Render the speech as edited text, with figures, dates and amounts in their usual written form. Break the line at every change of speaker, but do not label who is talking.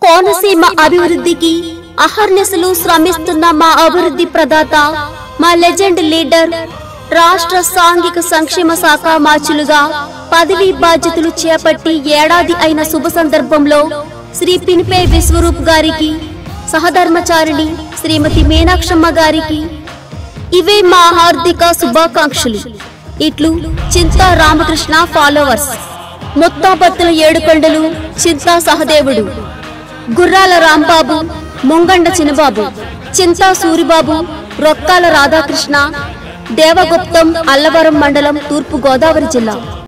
కోనసీమ అభివృద్ధికి అహర్నిశలు శ్రమిస్తున్న మా అభివృద్ధి ప్రదాత, మా లెజెండ్ లీడర్, రాష్ట్ర సాంఘిక సంక్షేమ శాఖ మార్చులుగా పదవీ బాధ్యతలు చేపట్టి ఏడాది అయిన శుభ సందర్భంలో శ్రీ పినిపే విశ్వరూప్ గారికి, సహధర్మచారిణి శ్రీమతి మీనాక్షమ్మ గారికి ఇవే మా హార్దిక శుభాకాంక్షలు. ఇట్లు చింతా రామకృష్ణ ఫాలోవర్స్. ముత్తాబత్తుల ఏడుకొండలు, చింతా సహదేవుడు, గుర్రాల రాంబాబు, ముంగండ చినబాబు, చింతా సూరిబాబు, రొక్కాల రాధాకృష్ణ, దేవగుప్తం, అల్లవరం మండలం, తూర్పు గోదావరి జిల్లా.